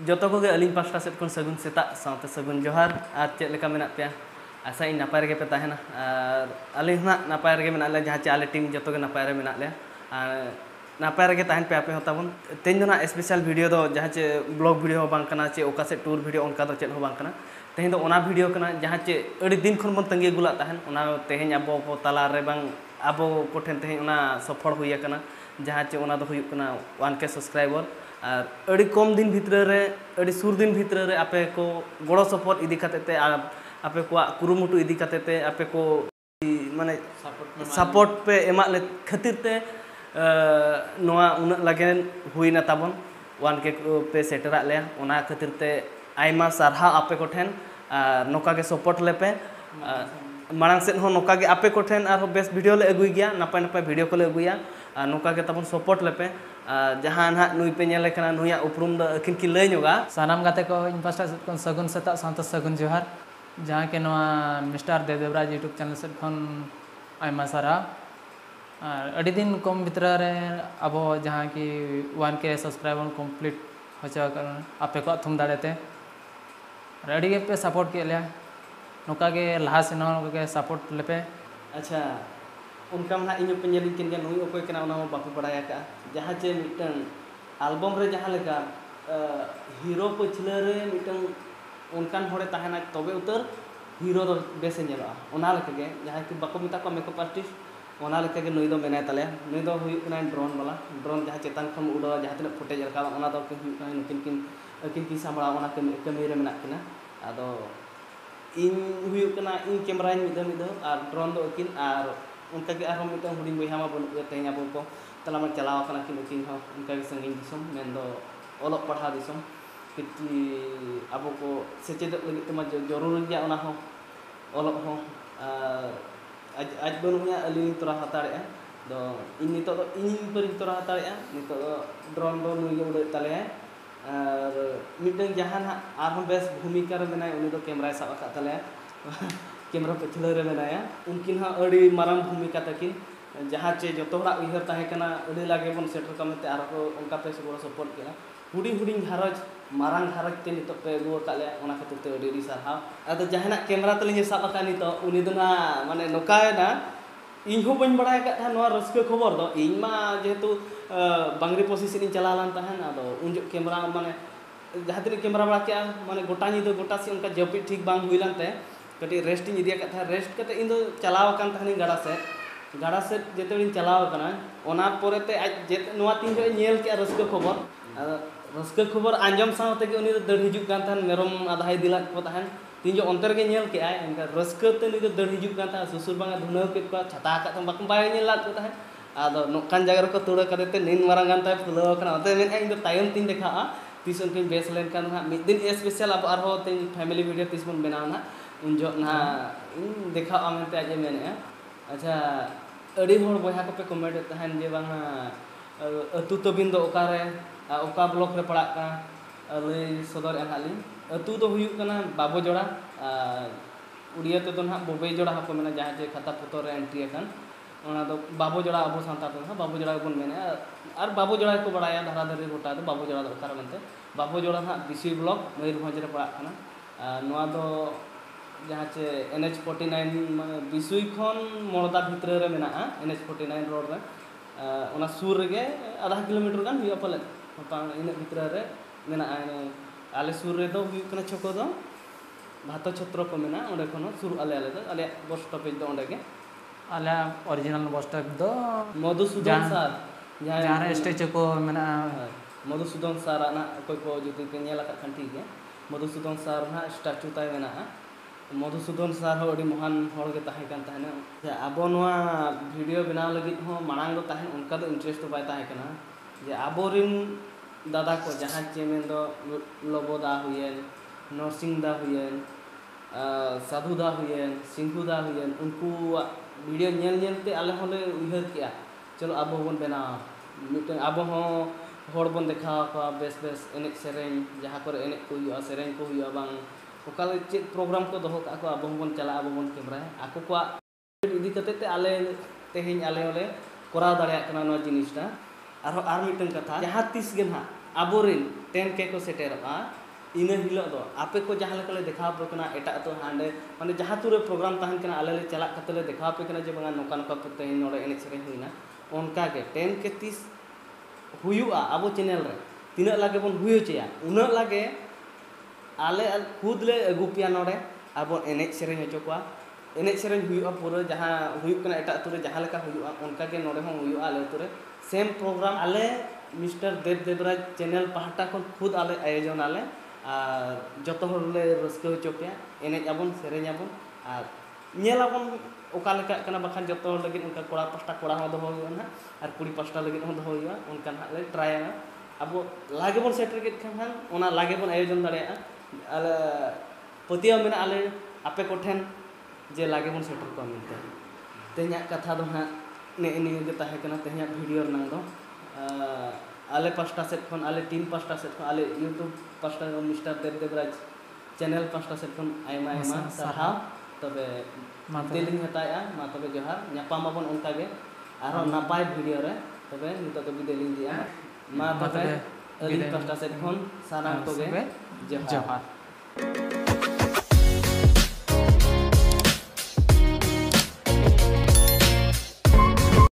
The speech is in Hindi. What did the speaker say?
जोतो को अलिंग पास्टा सेट खन सगुन सेता साउते सगुन जोहार आर चेक लेका मेना पे आशा इन नापाय रेगे पे ताहेना आर अलिंग ना नापाय रेगे मेना ले जहां चे आले टीम जोतो के नापाय रे मेना ले नापाय रेगे ताहेन पे आपे होताबन तेन दो ना स्पेशल वीडियो दो जहां चे ब्लॉग वीडियो हो बांग कना चे ओका से टूर वीडियो उनका दो चेक हो बांग कना तेहेन दो ओना वीडियो कना जहां चे अड़ी दिन खन बन तंगी गुला ताहेन ओना तेहेन अबो को तला रे बांग अबो कोठेन तेहेन ओना सफल हुई कना जहां चे ओना दो हुई कना 1K सब्सक्राइबर और अड़ी कम दिन भितर रे अड़ी सुर दिन भितर रे आपे को गड़ो सपोर्ट इदी खाते ते आपे को कुरुमुटु इदी खाते ते आपे को माने सपोर्ट पे एमा ले खातिर ते नोआ उना लगेन हुईना ताबन 1K पे सेटरा ले ओना खातिर ते आइमा सारहा आपे को ठेन नोका के सपोर्ट ले पे मांग से नौका के आपे को ठेन और बेस्ट वीडियो ले अगुई गया नपाय नपाय वीडियो को ले अगुया नौका के तबन सपोर्ट लेपे जहां ना नुई पे नेले कना नुया उपरुम द अकिन की लय जोगा सानाम गाते को इन पास्टा सेट खन सगुन सेता साउते सगुन जोहार जहां के नोआ मिस्टर देवराज यूट्यूब चैनल सेट खन आइमा सारा अड़ी दिन कम भितर रे अब जहां की 1K सब्सक्राइबर कंप्लीट होचा आपे को थुम दाड़ेते अड़ी के पे सपोर्ट के लिया नौका के लहा से नौका के सपोर्ट लेपे अच्छा उनका ना इन पे नेलिन किन नुई ओकोय कना ओना बापे बड़ाया का जहां चे मिटन एल्बम रे जहां लेका हीरो पछले रे मिटन उनकान होड़े ताहेना तबे उतर हीरो दो बेसे नेला ओना लेके के जहां की बाको मिता को मेकअप आर्टिस्ट ओना लेके के नुई दो मेनाय ताले नुई दो हुई कना ड्रोन वाला ड्रोन जहां चेतन खम उड़ा जहां तिना फुटेज रखा ओना दो के हुई कना नुकिन की सामड़ा ओना कमी रे मेना किना आदो इन हुई कना इन कैमरा मिद और ड्रोन दो अकिन और उनका के आरो मिटन हुडी बयहा मा बन तेन अब को तला मा चलाव कना कि उनकिन हो उनका के संगिन दिसम मेन दो ओलोक पढ़ा दिसम कि अब को सेचेद लगित तमा जरूर गया ओना हो ओलोक हो आज बनुया अली तोरा हताड़े दो इन नितो दो इन पर तोरा हताड़े नितो ड्रोन दो नुई उड़े तले और मिटन जहां आरो बेस भूमिका रे मेनाय उनी दो कैमरा साब का तले कैमरा पछले रे मेनाया उनकिन हा अड़ी माराम भूमिका तकिन जहां चे जो तोहरा उहर ताहे कना अड़ी लागे बन सेटर कमते आरो को उनका पे से सपोर्ट केला हुडी हुडी घारज मारांग घारज ते नितो पे गो काले ओना खातिर ते अड़ी सारहा अद जहाना कैमरा तलिन साब का नितो उनी दो ना माने नोकाय ना इन हो बन बड़ाय का था नोआ रस्के खबर दो इन मा जेतु बांगरी पोजीशन इन चला लान ताहन आदो उन जो कैमरा माने जहां तिन कैमरा बड़ा के माने गोटा नी दो गोटा से उनका जपी ठीक बांग हुइलान ते कटी रेस्ट इन इदिया का था रेस्ट कते इन दो चलाव कान ताहनी गाड़ा से जेते इन चलाव कना ओना पोरेते आज जेते नोआ तीन जो नेल के रस्के खबर आंजम सावते के उनी दड़ हिजु कान ताहन मेरम आधाई दिला को ताहन तीन जो अंतर के नेल के आय उनका रस्के ते नी दड़ हिजु कान ता सुसुर बांगा धुनाव के को छता का तम बाकम बाय नेल लात को ताहन आदो नोकान जगह को तोड़ करते निन मारंग गान ता फुलाव कना ओते मेन इन दो टाइम तीन देखा तीस उनकिन बेस लेन कान हा मिद दिन स्पेशल अब आरो तीन फैमिली वीडियो तीस बन बनाव ना उन जो ना इन देखा आमते आज मेने अच्छा अड़ी होड़ बहा को पे कमेंट तहन जे बांगा अतु तबिन दो ओकारे ओका ब्लॉक रे पड़ा का लय सदर एनहाली अतु दो हुयु कना बाबो जोड़ा उड़िया ते दो ना बोबे जोड़ा को मेना जहां जे खाता पुतो रे एंट्री अकन ओना दो बाबो जोड़ा अबो सांता तो बाबो जोड़ा बन मेने और बाबो जोड़ा को बड़ाया धारा धरी गोटा दो बाबो जोड़ा दो ओकारे मनते बाबो जोड़ा ना बिसी ब्लॉक मयूरभंज रे पड़ा कना नोआ दो जहां चे NH49 बिसुई खन मोरदा भितर रे मेना NH49 रोड रे ओना सुर रे आधा किलोमीटर गान हुई पले इन भितर रे मेना आले सुर रे दो हुई कना छको दो भातो छत्र को मेना ओंडे खन सुर आले दो आले बस स्टॉपेज दो ओंडे के आले ओरिजिनल बस स्टॉप दो मधुसूदन सर जहां स्टेज को मेना मधुसूदन सर ना कोई को जुदी के नेला का खन ठीक है मधुसूदन सर ना स्टैचू ताय मेना मधुसूदन सर हो अड़ी महान होड़ के ताहे कान ताहे आबो नोआ वीडियो बनाव लगित हो मांग दो ताहे उनका दो इंटरेस्ट बाय ताहे कना जे आबो रिन दादा को जहां चे मेन दो लोबोदा हुयेन नरसिंहदा हुयेन साधुदा हुयेन सिंधुदा हुयेन उनको वीडियो नेल नेलते आले होले उहर किया चलो आबो बन बना मिटन आबो हो होड़ बन देखा को बेस बेस एने सेरेन जहां पर एने को हुआ सेरेन को हुआ बांग ओकाले चेक प्रोग्राम को दोहो का को अब बन चला अब बन कैमरा आको को इदी कते ते आले तेहिन आले होले कोराव दाड़िया कना नो जिनिसटा आरो आर मिटन कथा जहां तीस गे ना aburin 10K ko seteroa ina hilok do ape ko jahan lekale dekhaw pe kana eta to hande mane jaha ture program tahan kana ale le chalak kate le dekhaw pe kana je banga noka noka pe tehin nore enek sereng huina onka ge 10K tis huyu'a abo channel re tinak lage bon huyu cheya unak lage ale khud le agu pia nore abo enek sereng hocho kwa enek sereng huyu'a pura jaha huyuk kana eta ture jaha leka huyu'a onka ge nore hon huyu'a ale ture same program ale mister Dev Devraj channel पहाटा खन खुद आले आयोजन आले और जतो हरले रस्को चोपिया एने आबन सेरेन आबन और नेलाबन ओका लेका कना बखान जतो लगे उनका कोड़ा पास्टा कोड़ा हो दहो ना और कुड़ी पास्टा लगे हो दहो हुआ उनका ले ट्राई अब लागे बन सेटर के खान ओना लागे बन आयोजन दाड़िया आले पतिया मेना आले आपे कोठेन जे लागे बन सेटर को मिलते ते냐 कथा दो ना ने ने जे ताहे कना ते냐 वीडियो नंग दो आले पास्टा सेट खन आले टीम पास्टा सेट खन आले यूट्यूब पास्टा मिस्टर देव देवराज चैनल पास्टा सेट खन आयमा आयमा साहाव तबे दिलिंग हताया मा तबे जोहार न्यापाम आबन उनका गे आरो नापाय वीडियो रे तबे नितो तो दिलिंग दिया मा तबे अली पास्टा सेट खन सारा तो गे जोहार